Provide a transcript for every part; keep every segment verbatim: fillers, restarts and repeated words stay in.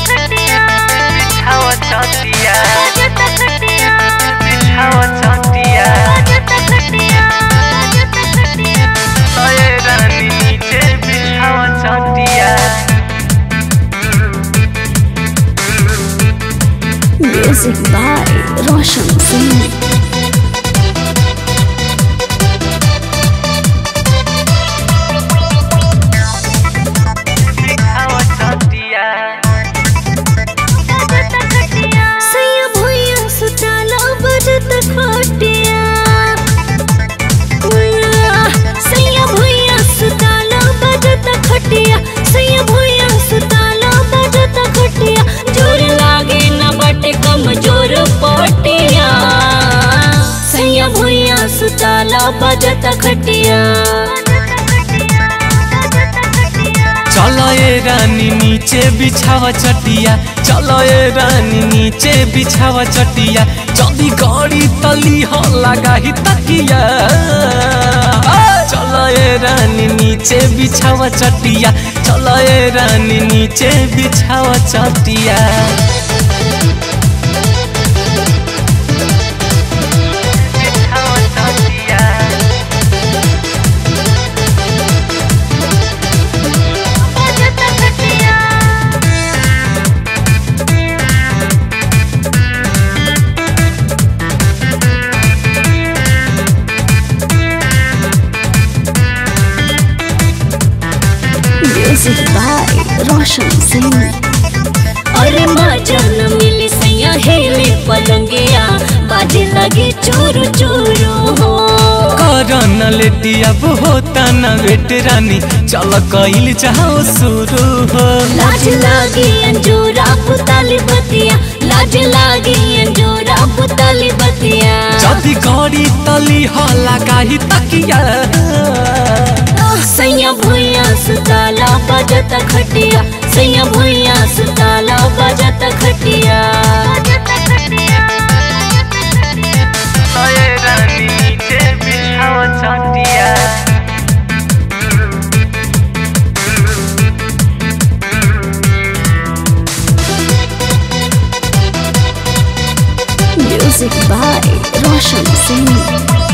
बिछावा चटिया बिछावा चटिया अरे रानी नीचे बिछावा चटिया। Music by Roshan Singh. सुताला बजत खटिया चलो ये रानी नीचे बिछावा चटिया चलो ये रानी नीचे बिछावा चटिया जल्दी गाड़ी तली हो लगा ही तकिया चलो ये रानी नीचे बिछावा चटिया चलो ये रानी नीचे बिछावा चटिया। Music by Roshan Singh. अरे मजन मिली सैया हेले पलंगिया बाजे लगे चोरू चोरू हो करन लेटी अब होता न वेट रानी चल कइल चाहो शुरू हो। लाज लागी अंजोरा पुताली बतिया लाज लागी अंजोरा पुताली बतिया जदी गाड़ी तली हो लगा ही तकिया सैया भुइया सुताला बजत खटिया सैया भुइया सुताला बजत खटिया। अरे रानी नीचे बिछावा चटिया Music by Roshan Singh.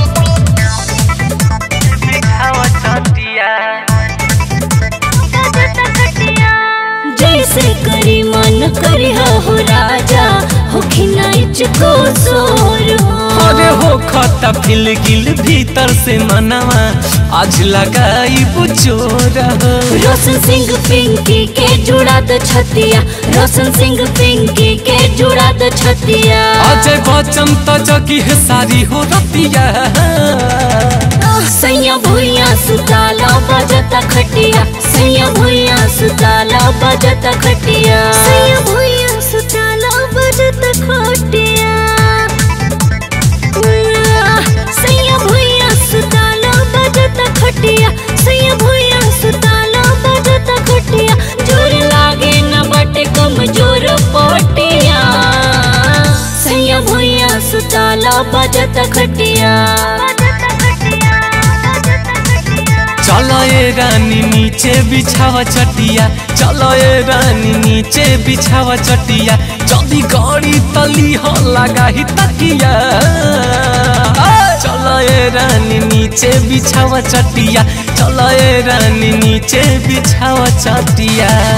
जैसे करी मन करी हो राजा हो खिनाइच को सोर हो अरे हो खता फिल गिल भीतर से मनवा आज लगाई बुचोर हो। रोशन सिंह पिंकी के जुड़ा द छतिया रोशन सिंह पिंकी के जुड़ा द छतिया अजय बच्चन तो जगी है सारी हो रतिया सैया भुइया सुताला बजत खटिया सैया भुइया सुताला बजत खटिया सैया भुइया सुताला बजत खटिया सैया भुइया सुताला बजत खटिया सैया भुइया सुताला बजत खटिया जोर लागे न बटे कमजोर पटिया सैया भुइया सुताला बजत खटिया। चलो ये रानी नीचे बिछावा चटिया चलो ये रानी नीचे बिछावा चटिया जल्दी गाड़ी तली हो लगा ही तकिया चलो ये रानी नीचे बिछावा चटिया चलो ये रानी नीचे बिछावा चटिया।